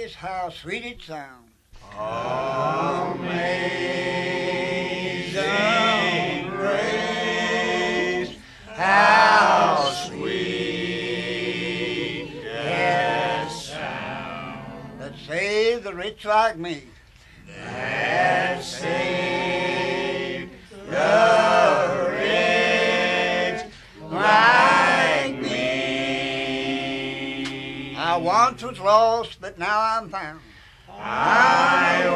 grace, how sweet it sounds. Amazing grace, how sweet the sound that saved the rich like me. that saved the rich like me. I once was lost, but now I'm found. I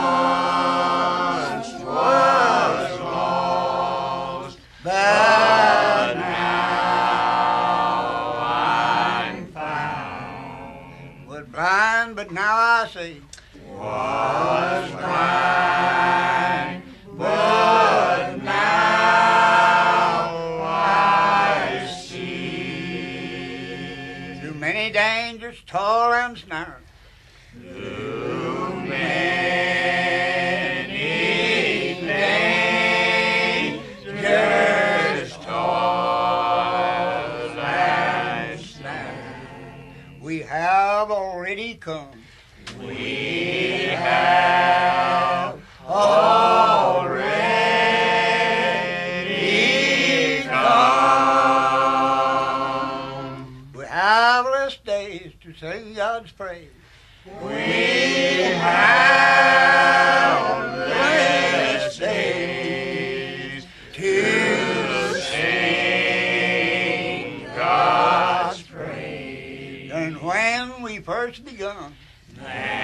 once was lost, but now I'm found. Was blind, but now I see. Was blind, but now I see. Through many dangers, toil and snare, Too many dangers, toil and snare, we have already come. we have already come. We have less days to sing God's praise. We have less days to sing God's praise And when we first begun, than